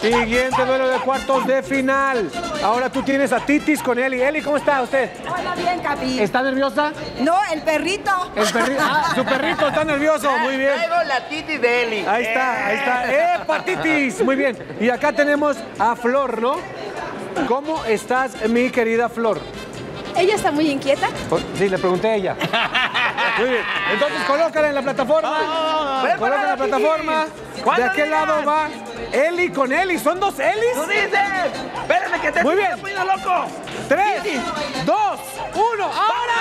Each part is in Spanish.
Siguiente duelo de cuartos de final. Ahora tú tienes a Titis con Eli. Eli, ¿cómo está usted? Hola, bien, Capi. ¿Está nerviosa? No, el perrito. El perrito. Ah, su perrito está nervioso. Muy bien. Traigo la Titis de Eli. Ahí está. ¡Epa, Titis! Muy bien. Y acá tenemos a Flor, ¿no? ¿Cómo estás, mi querida Flor? Ella está muy inquieta. Sí, le pregunté a ella. Muy bien. Entonces, colócala en la plataforma. Colócala en la plataforma. De aquel lado va Eli con Eli. ¿Son dos Elis? ¡Tú dices! ¡Espérame que te Muy bien. estoy poniendo loco! 3, 2, 1, ¡ahora!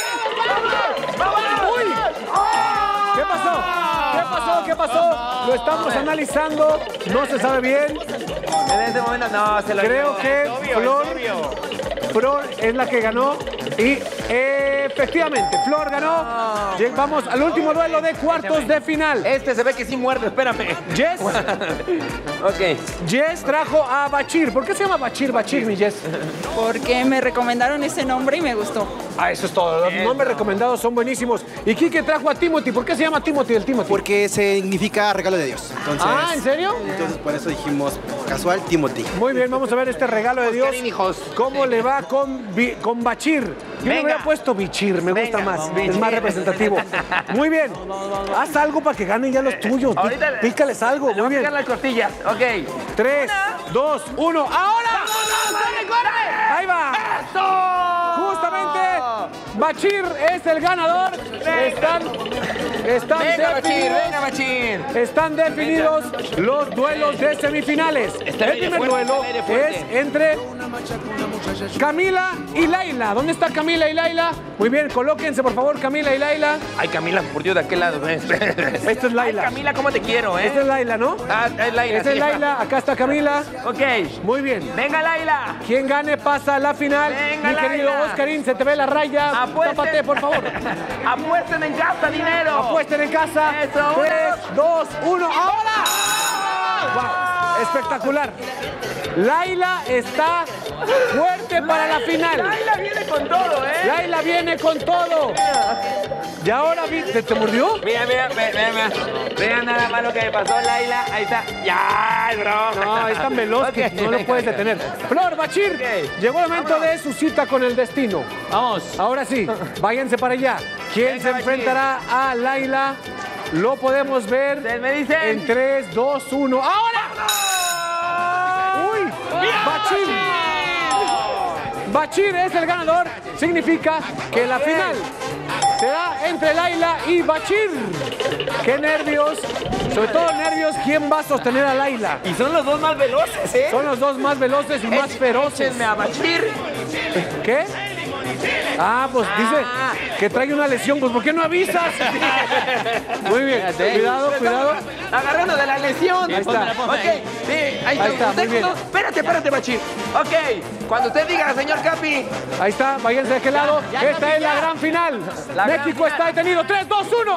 ¡Uy! ¿Qué pasó? ¿Qué pasó? Lo estamos analizando. No se sabe bien. En este momento no, se lo Creo que es obvio, Flor, es obvio. Flor es la que ganó y efectivamente Flor ganó. Vamos al último duelo de cuartos de final. Este se ve que sí muerde, espérame. Jess, Ok. Jess trajo a Bachir. ¿Por qué se llama Bachir, mi Jess? Porque me recomendaron ese nombre y me gustó. Ah, eso es todo. Los nombres recomendados son buenísimos. Y Quique trajo a Timothy. ¿Por qué se llama Timothy el Timothy? Porque significa regalo de Dios. Entonces, Ah, ¿en serio? Entonces por eso dijimos casual Timothy. Muy bien, vamos a ver este regalo de Dios. Oscarín, hijos. ¿Cómo le va con Bachir? Yo le Venga. hubiera puesto Bichir, me gusta Venga, más. Bichir. Es más representativo. Muy bien. Haz algo para que ganen ya los tuyos. Ahorita Pícales algo. Le Muy voy a bien. picar las costillas. Ok. 3, 2, 1. ¡Ahora! Ahí va. Justamente, Bachir es el ganador. Están Venga, Bachir, definidos. venga, Bachir. Están definidos los duelos de semifinales. El primer duelo es entre Camila y Laila. ¿Dónde está Camila y Laila? Muy bien, colóquense por favor, Camila y Laila. Ay, Camila, por Dios, de aquel lado. Esta es Laila. Ay, Camila, ¿cómo te quiero, Esta es Laila, ¿no? Ah, es Laila. Esta es sí. Laila, acá está Camila. Ok. Muy bien. Venga, Laila. Quien gane pasa a la final. Venga, Mi querido Laila. Oscarín, se te ve la raya. Apuesten. Tápate, por favor. Apuesten en casa, dinero. Apuesten en casa. Eso, 3, 2, 1. ¡Ahora! Wow, espectacular. Laila está fuerte para la final. Laila viene con todo, ¿eh? Laila viene con todo. Y ahora, ¿te mordió? Mira. Vean nada más lo que me pasó, Laila. Ahí está. Ya, bro. No, es tan veloz que Ok. no lo puedes detener. Flor, Bachir, Ok. llegó el momento de su cita con el destino. Vamos. Ahora sí, váyanse para allá. ¿Quién Venga, se Bachir. enfrentará a Laila? Lo podemos ver Ustedes me dicen. en 3, 2, 1. ¡Ahora! ¡Uy! ¡Bachir! Bachir es el ganador. Significa que la final será entre Laila y Bachir. ¡Qué nervios! Sobre todo nervios, ¿quién va a sostener a Laila? Y son los dos más veloces, ¿eh? Son los dos más veloces y más feroces. Échenme a Bachir. ¿Qué? Ah, pues dice que trae una lesión, pues ¿por qué no avisas? Muy bien, cuidado. Agarrando de la lesión. Ahí está. Ok, sí, ahí está. muy bien. Espérate, Bachir. Ok, cuando usted diga, señor Capi. Ahí está, váyanse de aquel lado. ya, Esta Capi, es la ya. gran final. La gran México final. está detenido. 3, 2, 1.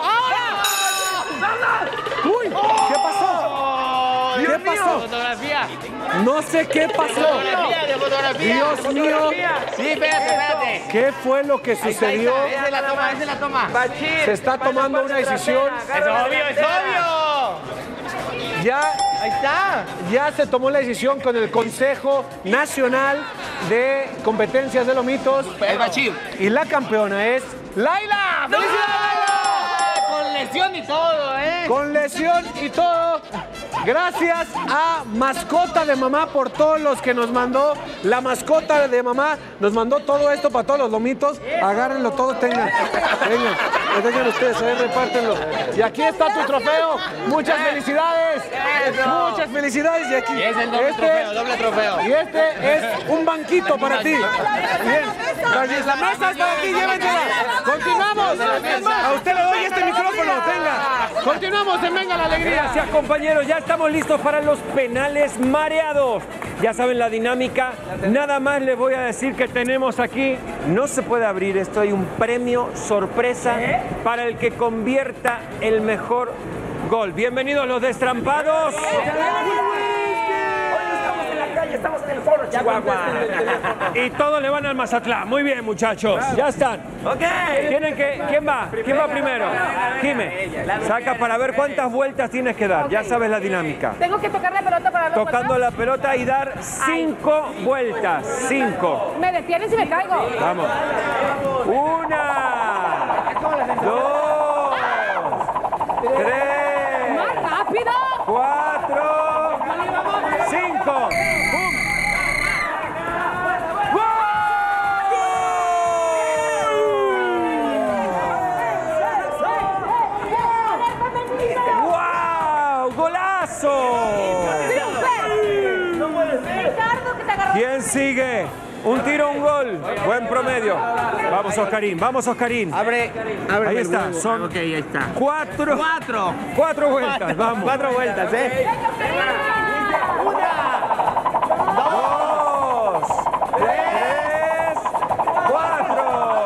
¡Ahora! ¡Uy! ¿Qué pasó? ¿Qué pasó? Fotografía. No sé qué pasó. De fotografía. Dios mío. Sí, espérate. ¿Qué fue lo que sucedió? Esa es la toma. Bachir. Se está tomando una decisión. Es obvio. Ahí está. Ya se tomó la decisión con el Consejo Nacional de Competencias de Lomitos. El Bachir. Y la campeona es Laila. ¡Felicidades! Con lesión y todo, ¿eh? Con lesión y todo. Gracias a Mascota de Mamá por todos los que nos mandó. La Mascota de Mamá nos mandó todo esto para todos los lomitos. Agárrenlo todo, tengan ustedes, repártenlo. Y aquí está tu trofeo. Muchas felicidades. Eso. Muchas felicidades. Y aquí. Y es el doble trofeo. Y este es un banquito para ti. Bien. La mesa es para ti, llévensela. Continuamos. A usted le doy este micrófono, tenga. Continuamos en Venga la Alegría. Gracias, compañeros. Ya estamos listos para los penales mareados. Ya saben la dinámica. Nada más les voy a decir que tenemos aquí, no se puede abrir esto, hay un premio sorpresa para el que convierta el mejor gol. Bienvenidos los destrampados. Hoy no estamos en la calle, estamos en el foro, Chihuahua. Y todos le van al Mazatlán. Muy bien, muchachos. Ya están. Ok. ¿Quién va? ¿Quién va primero? Jime. Saca para ver cuántas vueltas tienes que dar. Ya sabes la dinámica. Tengo que tocar la pelota para darlo. Tocando la pelota y dar 5 vueltas. 5. Me detienes y me caigo. Vamos. 1, 2, 3. ¡Más rápido! 4, 5. ¡Pum! ¡Wow! ¡Golazo! ¿Quién sigue? Un tiro, un gol. Buen promedio. Vamos, Oscarín. Vamos, Oscarín. Abre. Ahí está. Son Ok, ahí está. 4 vueltas. Vamos. 4 vueltas, ¿eh? 2, 3, 4.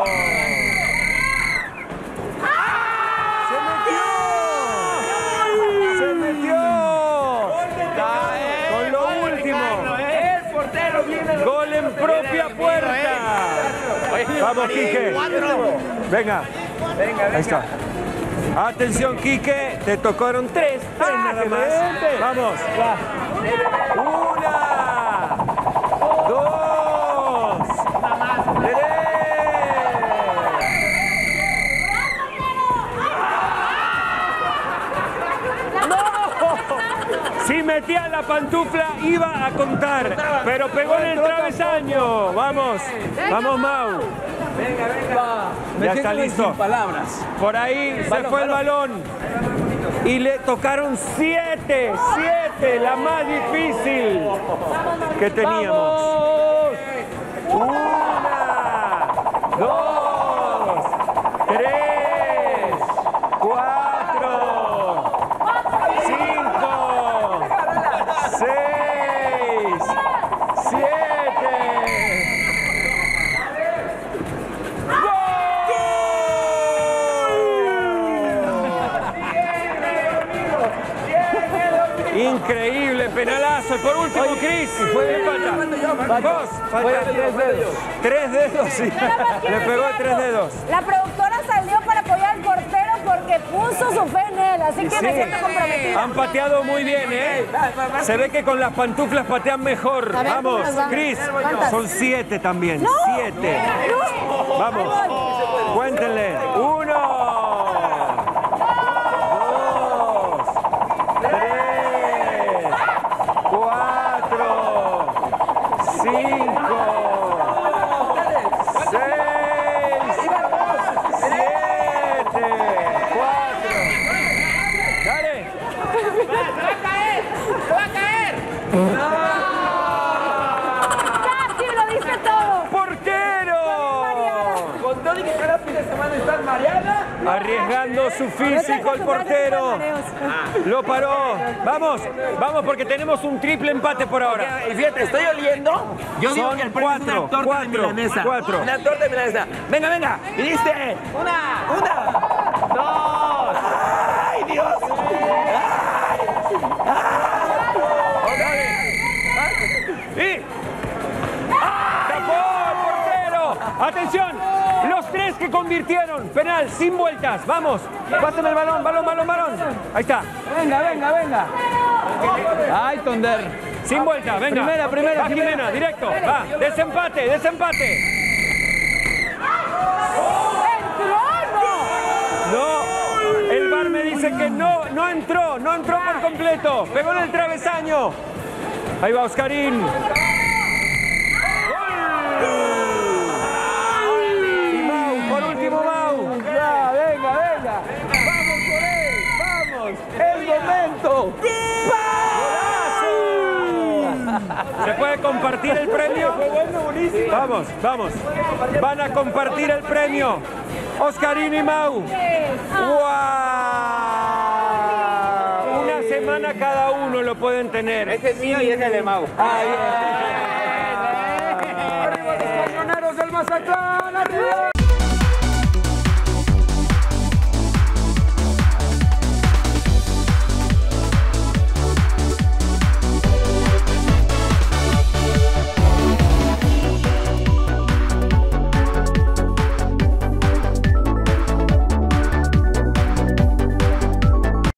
¡Se metió! Con lo último. El portero viene. Gol en propia puerta. Vamos, Quique. Venga. Ahí está. Atención, Quique. Te tocaron 3. Nada más. Vamos. 1, 2, 3. Si metía la pantufla iba a contar, pero pegó en el travesaño. Vamos, vamos, Mau. Ya está listo. Por ahí se fue el balón y le tocaron 7, la más difícil que teníamos. 1, 2, 3, 4, 5, 6, 7. Increíble, penalazo. Y por último, Cris. ¿Quién falta? Vos. Falta 3 dedos. 3 dedos, sí. Le pegó 3 dedos. La productora salió para apoyar al portero porque puso su fe en él, así que me siento comprometida. Han pateado muy bien, ¿eh? Se ve que con las pantuflas patean mejor. A ver, Vamos, ¿cuántas van? Cris. ¿Cuántas? Son 7 también. ¡No! 7. ¡No! Vamos. Cuéntenle. 1, 2, 3, 4, 5, 6, 7, 4. Dale. ¡Casi lo dice todo! ¡Portero! Con todo y que cada fin de semana estás mareada. Arriesgando su físico el portero. Lo paró. Vamos, vamos porque tenemos un triple empate por ahora. Y fíjate, estoy oliendo. Yo digo Son que el premio es una 4, torta de milanesa. 4. Una torta de milanesa. Venga, venga. Y diste. Una. Dos. ¡Ay, Dios! ¡Y! ¡Tapó el portero! ¡Atención! Los 3 que convirtieron. Penal, sin vueltas. Vamos. Pásame el balón, balón. Ahí está. Venga. Ay, Tonder. Sin vuelta, venga. Primera. Va Jimena, directo. Va. Desempate. No. El VAR me dice que no entró por completo. Pegó en el travesaño. Ahí va Oscarín. Y Mau, por último Mau. Ya, venga. Vamos por él, vamos. El momento. ¿Se puede compartir el premio? Vamos. Van a compartir el premio. Oscarín y Mau. ¡Wow! Una semana cada uno lo pueden tener. Ese es mío y ese es el de Mau. ¡Arriba los cañoneros del Mazatlán! ¡Arriba!